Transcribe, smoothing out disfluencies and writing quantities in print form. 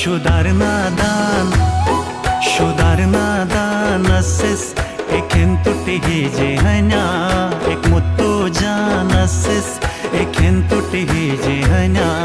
शुदार नादान अस्सिस एखेन तुटी ही जे हन्या एक मुत्तो जान अस्सिस एखेन तुटी ही जे हन्या